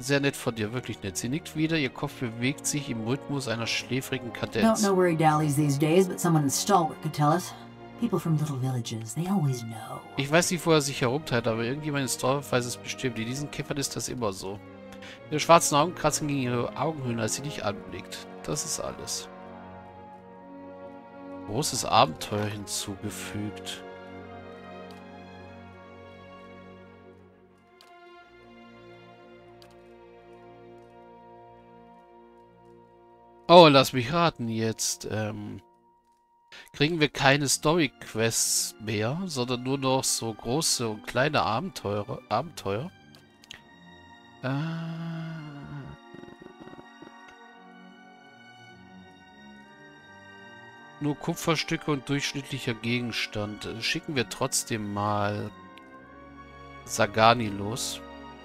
Sehr nett von dir, wirklich nett. Sie nickt wieder, ihr Kopf bewegt sich im Rhythmus einer schläfrigen Don't Kadenz. know where he dallies these days, but someone in Stalwart could tell us. People from little villages, they always know. Ich weiß nicht, wo er sich herumtreibt, aber irgendjemand in Storm weiß es bestimmt. In diesen Kämpfern ist das immer so. Ihre schwarzen Augen kratzen gegen ihre Augenhöhlen, als sie dich anblickt. Das ist alles. Großes Abenteuer hinzugefügt. Oh, lass mich raten jetzt. Kriegen wir keine Story-Quests mehr, sondern nur noch so große und kleine Abenteuer. Nur Kupferstücke und durchschnittlicher Gegenstand. Schicken wir trotzdem mal Sagani los.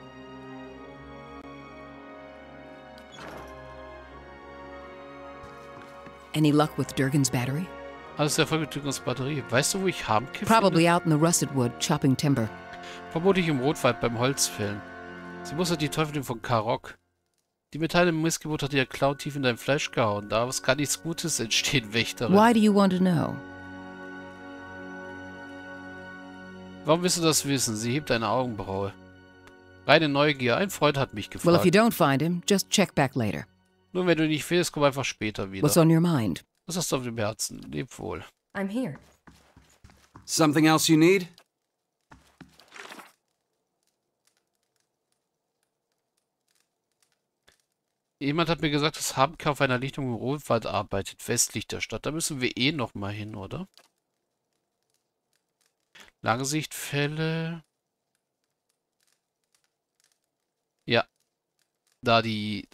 Any luck with Durgan's battery? Alles Erfolg mit Durgans Batterie. Weißt du, wo ich Harmke finde? Probably out in the rusted wood, chopping timber. Vermutlich im Rotwald beim Holzfällen. Sie mustert die Teufelin von Karok. Die Metalle im Missgebot hat ihr Klauen tief in dein Fleisch gehauen. Daraus kann nichts Gutes entstehen, Wächterin. Why do you want to know? Warum willst du das wissen? Sie hebt eine Augenbraue. Reine Neugier. Ein Freund hat mich Well, if you gefragt. don't find him, just check back later. Nun, wenn du ihn nicht findest, komm einfach später wieder. What's on your mind? Was hast du auf dem Herzen? Leb wohl. I'm here. Something else you need? Jemand hat mir gesagt, dass Harmke auf einer Lichtung im Rotwald arbeitet, westlich der Stadt. Da müssen wir eh noch mal hin, oder? Langsichtfälle. Ja. Da die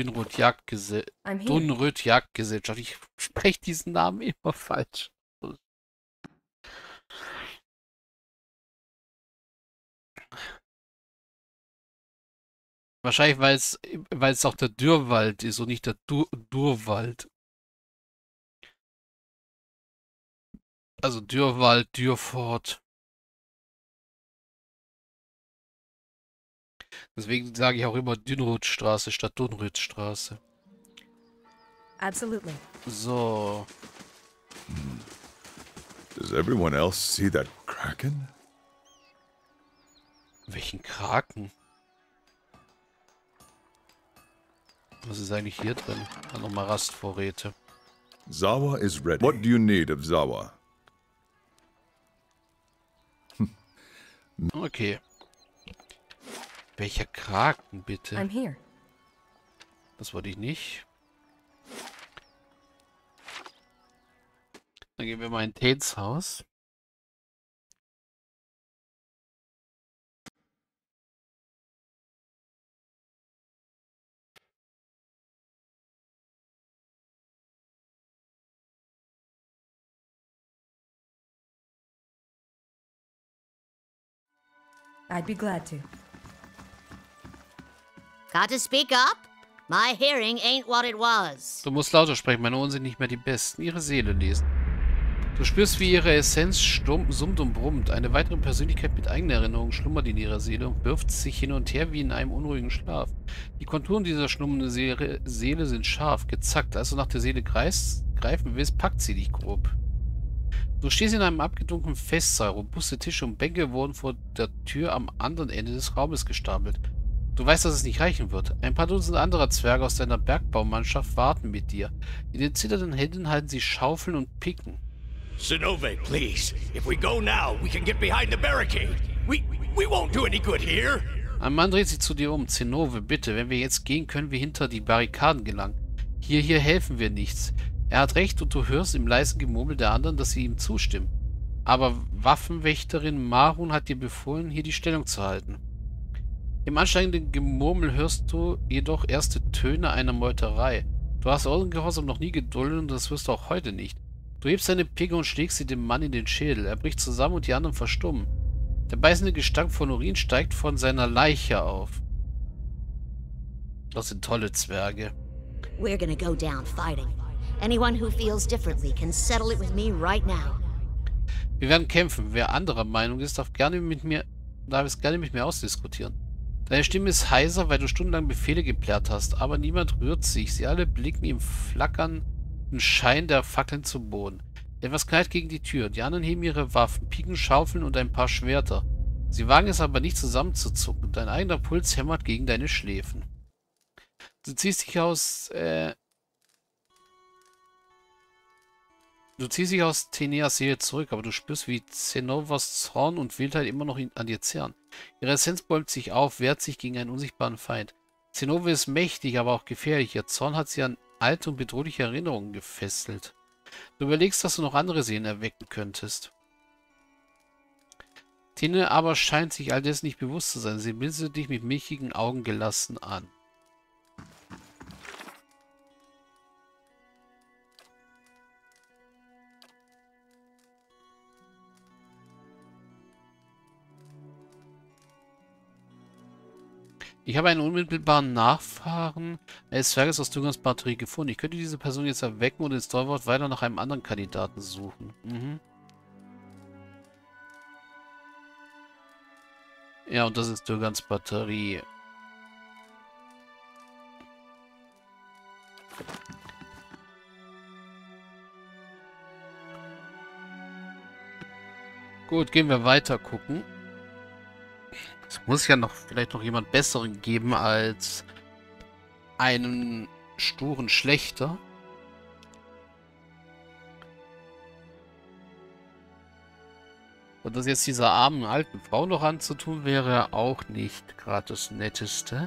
Dunröd-Jagdgesellschaft. Ich spreche diesen Namen immer falsch. Wahrscheinlich, weil es auch der Dürrwald ist und nicht der Durwald. Also Dürrwald, Dürrfort. Deswegen sage ich auch immer Dünrödstraße statt Dunrödstraße. Absolutely. So. Does everyone else see that kraken? Welchen Kraken? Was ist eigentlich hier drin? Ah, nochmal Rastvorräte. Zawa is ready. What do you need of Zawa? Okay. Welcher Kraken, bitte? I'm here. Das wollte ich nicht. Dann gehen wir mal in Tates Haus. I'd be glad to. Got to speak up? My hearing ain't what it was. Du musst lauter sprechen, meine Ohren sind nicht mehr die besten. Ihre Seele lesen. Du spürst, wie ihre Essenz summt und brummt. Eine weitere Persönlichkeit mit eigenen Erinnerungen schlummert in ihrer Seele und wirft sich hin und her wie in einem unruhigen Schlaf. Die Konturen dieser schlummernden Seele sind scharf, gezackt. Als du nach der Seele greifen willst, packt sie dich grob. Du stehst in einem abgedunkelten Festsaal. Robuste Tische und Bänke wurden vor der Tür am anderen Ende des Raumes gestapelt. Du weißt, dass es nicht reichen wird. Ein paar Dutzend anderer Zwerge aus deiner Bergbaumannschaft warten mit dir. In den zitternden Händen halten sie Schaufeln und Picken. Zenove, please. If we go now, we can get behind the barricade. We won't do any good here. Ein Mann dreht sich zu dir um. Zenove, bitte, wenn wir jetzt gehen, können wir hinter die Barrikaden gelangen. Hier helfen wir nichts. Er hat recht und du hörst im leisen Gemurmel der anderen, dass sie ihm zustimmen. Aber Waffenwächterin Marun hat dir befohlen, hier die Stellung zu halten. Im ansteigenden Gemurmel hörst du jedoch erste Töne einer Meuterei. Du hast Ordengehorsam noch nie geduldet und das wirst du auch heute nicht. Du hebst deine Picke und schlägst sie dem Mann in den Schädel. Er bricht zusammen und die anderen verstummen. Der beißende Gestank von Urin steigt von seiner Leiche auf. Das sind tolle Zwerge. We're gonna go down fighting. Anyone who feels differently can settle it with me right now. Wir werden kämpfen. Wer anderer Meinung ist, darf es gerne mit mir ausdiskutieren. Deine Stimme ist heiser, weil du stundenlang Befehle geplärrt hast, aber niemand rührt sich. Sie alle blicken im flackernden Schein der Fackeln zu Boden. Etwas knallt gegen die Tür. Die anderen heben ihre Waffen, Piken, Schaufeln und ein paar Schwerter. Sie wagen es aber nicht zusammenzuzucken. Dein eigener Puls hämmert gegen deine Schläfen. Du ziehst dich aus Teneas Seele zurück, aber du spürst, wie Zenovas Zorn und Wildheit immer noch an dir zehren. Ihre Essenz bäumt sich auf, wehrt sich gegen einen unsichtbaren Feind. Zenova ist mächtig, aber auch gefährlich. Ihr Zorn hat sie an alte und bedrohliche Erinnerungen gefesselt. Du überlegst, dass du noch andere Seelen erwecken könntest. Tene aber scheint sich all dessen nicht bewusst zu sein. Sie blinzelt dich mit milchigen Augen gelassen an. Ich habe einen unmittelbaren Nachfahren eines Zwerges aus Dungans Batterie gefunden. Ich könnte diese Person jetzt erwecken und ins Torwort weiter nach einem anderen Kandidaten suchen. Ja, und das ist Dungans Batterie. Gut, gehen wir weiter gucken. Es muss ja noch vielleicht noch jemand Besseren geben als einen sturen Schlächter. Und das jetzt dieser armen alten Frau noch anzutun, wäre auch nicht gerade das Netteste.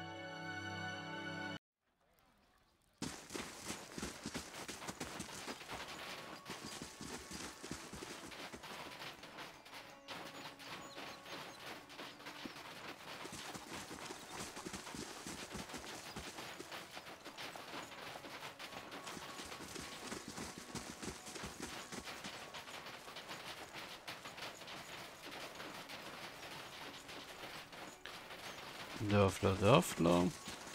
Dörfler.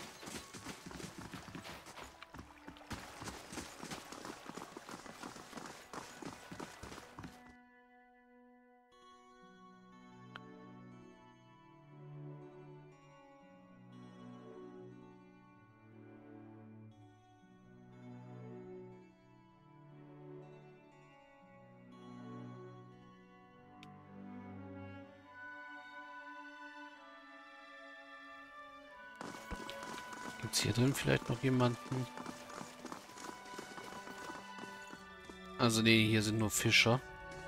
Gibt es hier drin vielleicht noch jemanden? Also nee, hier sind nur Fischer.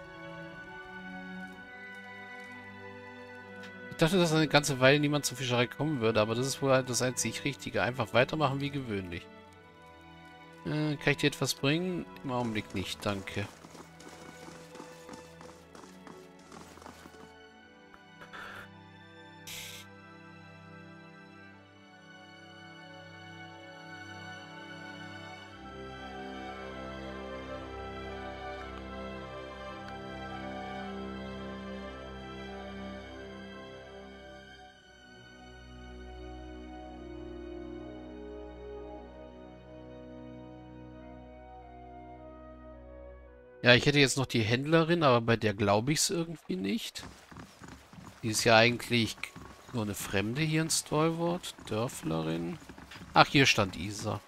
Ich dachte, dass eine ganze Weile niemand zur Fischerei kommen würde, aber das ist wohl halt das einzig Richtige. Einfach weitermachen wie gewöhnlich. Kann ich dir etwas bringen? Im Augenblick nicht, danke. Ja, ich hätte jetzt noch die Händlerin, aber bei der glaube ich es irgendwie nicht. Die ist ja eigentlich nur eine Fremde hier in Stalwart. Dörflerin. Ach, hier stand Isa.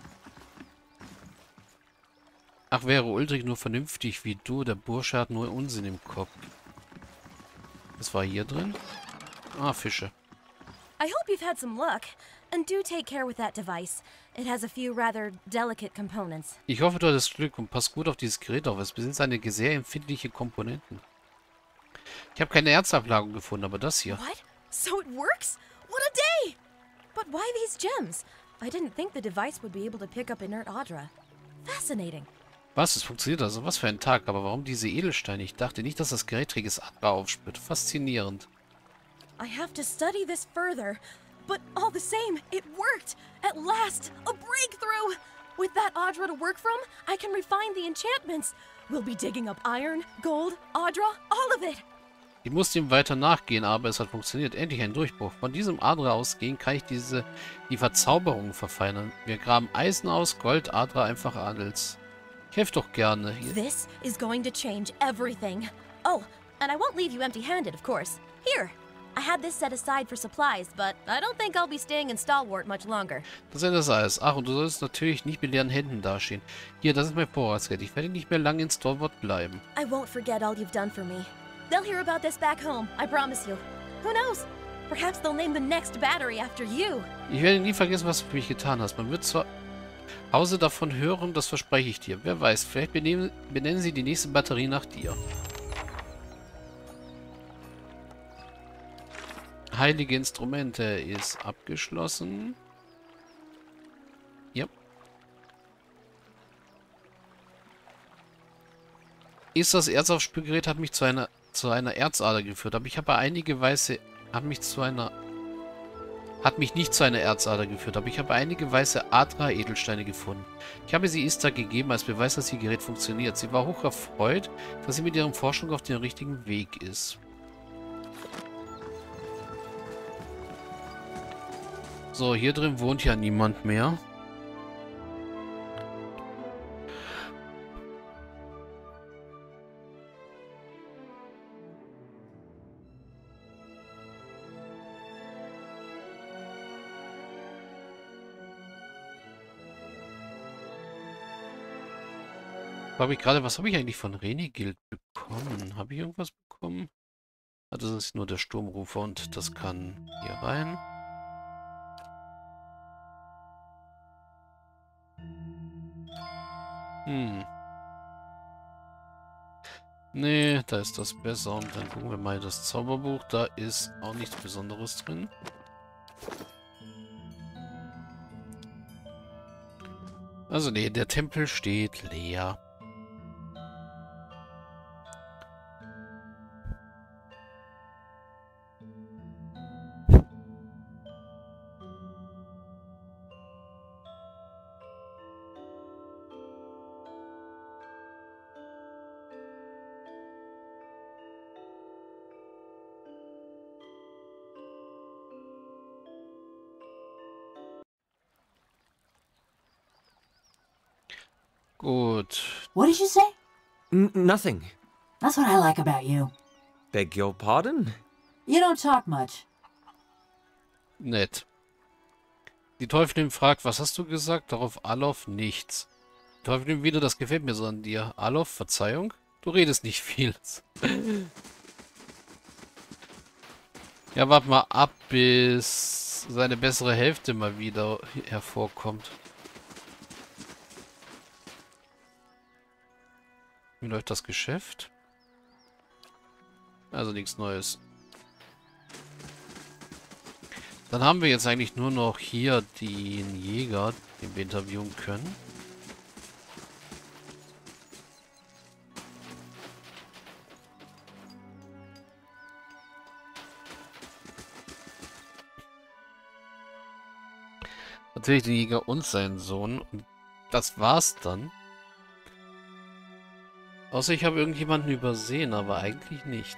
Ach, wäre Uldrik nur vernünftig wie du, der Bursche hat nur Unsinn im Kopf. Was war hier drin? Ah, Fische. I hope you've had some luck. And do take care with that device. It has a few rather delicate components. Ich hoffe, du hattest Glück und pass gut auf dieses Gerät auf. Es besitzt einige sehr empfindliche Komponenten. Ich habe keine Erzablagerung gefunden, aber das hier. What? So it works? What a day! But why these gems? I didn't think the device would be able to pick up inert Adra. Fascinating. Was? Es funktioniert also. Was für ein Tag. Aber warum diese Edelsteine? Ich dachte nicht, dass das Gerät träges Adra aufspürt. Faszinierend. I have to study this further. But all the same, it worked! At last! A breakthrough! With that Adra to work from, I can refine the enchantments. We'll be digging up iron, gold, Adra, all of it. Ich musste ihm weiter nachgehen, aber es hat funktioniert. Endlich ein Durchbruch. Von diesem Adra ausgehend kann ich die Verzauberung verfeinern. Wir graben Eisen aus, Gold, Adra, einfach Adels. Ich helfe doch gerne. This is going to change everything. Oh, and I won't leave you empty-handed, of course. Here, I had this set aside for supplies, but I don't think I'll be staying in Stalwart much longer. Das ist das alles. Ach, und du sollst natürlich nicht mit leeren Händen dastehen. Hier, das ist mein Vorratsgeld. Ich werde nicht mehr lange in Stalwart bleiben. I won't forget all you've done for me. They'll hear about this back home, I promise you. Who knows? Perhaps they'll name the next battery after you. Ich werde nie vergessen, was du für mich getan hast. Man wird zwar Hause davon hören, das verspreche ich dir. Wer weiß, vielleicht benennen sie die nächste Batterie nach dir. Heilige Instrumente ist abgeschlossen. Ja. Ist das Erzaufspülgerät hat mich zu einer Erzader geführt, aber ich habe einige weiße hat mich nicht zu einer Erzader geführt, aber ich habe einige weiße Adra-Edelsteine gefunden. Ich habe sie Ista gegeben als Beweis, dass ihr Gerät funktioniert. Sie war hoch erfreut, dass sie mit ihrem Forschung auf dem richtigen Weg ist. So, hier drin wohnt ja niemand mehr. Was habe ich eigentlich von Renigild bekommen? Habe ich irgendwas bekommen? Ah, das ist nur der Sturmrufer und das kann hier rein. Nee, da ist das besser. Und dann gucken wir mal in das Zauberbuch. Da ist auch nichts Besonderes drin. Also nee, der Tempel steht leer. Gut. What did you say? Nothing. That's what I like about you. Beg your pardon? You don't talk much. Nett. Die Teufelin fragt, was hast du gesagt? Darauf Alof nichts. Die Teufelin wieder, das gefällt mir so an dir. Alof, Verzeihung? Du redest nicht viel. Ja, warte mal ab, bis seine bessere Hälfte mal wieder hervorkommt. Wie läuft das Geschäft? Also nichts Neues. Dann haben wir jetzt eigentlich nur noch hier den Jäger, den wir interviewen können. Natürlich den Jäger und seinen Sohn. Und das war's dann. Außer ich habe irgendjemanden übersehen, aber eigentlich nicht.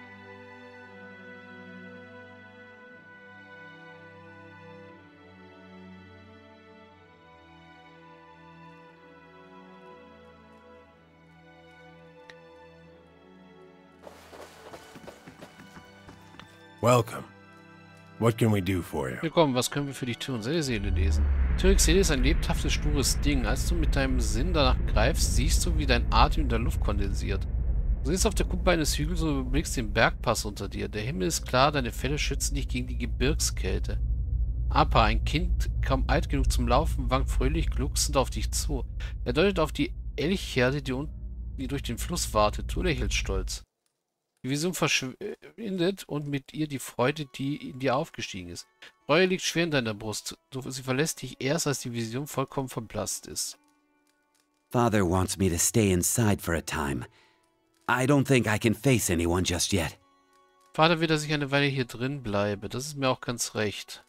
Welcome. What can we do for you? Willkommen, was können wir für dich tun? Seine Seele lesen. Türks Seele ist ein lebhaftes, stures Ding. Als du mit deinem Sinn danach greifst, siehst du, wie dein Atem in der Luft kondensiert. Du siehst auf der Kuppe eines Hügels und überblickst den Bergpass unter dir. Der Himmel ist klar, deine Felle schützen dich gegen die Gebirgskälte. Appa, ein Kind, kaum alt genug zum Laufen, wankt fröhlich glucksend auf dich zu. Er deutet auf die Elchherde, die durch den Fluss wartet. Du lächelst stolz. Die Vision verschwindet und mit ihr die Freude, die in dir aufgestiegen ist. Reue liegt schwer in deiner Brust. Sie verlässt dich erst, als die Vision vollkommen verblasst ist. Father wants me to stay inside for a time. I don't think I can face anyone just yet. Vater will, dass ich eine Weile hier drin bleibe. Das ist mir auch ganz recht.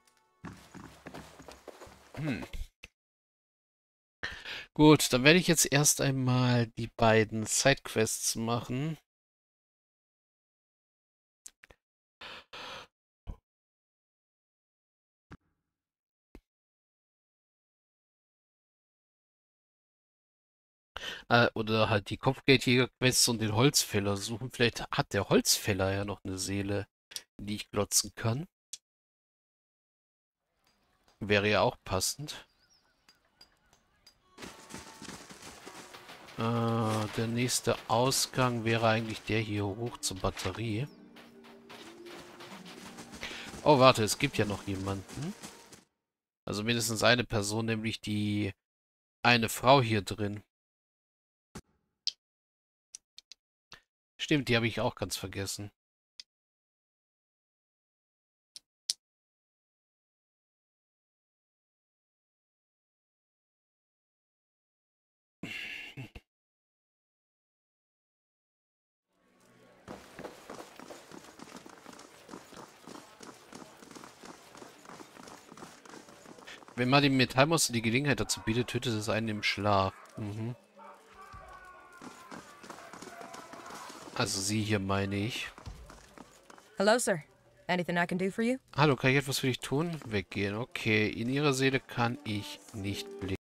Gut, dann werde ich jetzt erst einmal die beiden Sidequests machen. Oder halt die Kopfgeldjäger-Quests und den Holzfäller suchen. Vielleicht hat der Holzfäller ja noch eine Seele. die ich glotzen kann. Wäre ja auch passend. Der nächste Ausgang wäre eigentlich der hier hoch zur Batterie. Oh, warte, es gibt ja noch jemanden. Also mindestens eine Person, nämlich die eine Frau hier drin. Stimmt, die habe ich auch ganz vergessen. Wenn man dem Metallmonster die Gelegenheit dazu bietet, tötet es einen im Schlaf. Mhm. Also sie hier meine ich. Hello, sir. Anything I can do for you? Hallo, kann ich etwas für dich tun? Weggehen. Okay, in ihrer Seele kann ich nicht blicken.